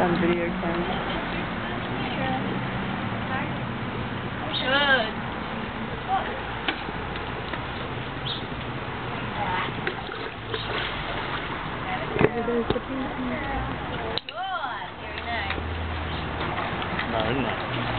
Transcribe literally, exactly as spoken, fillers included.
on video camera. Good. There's the painting. Good. Very nice. No, isn't it?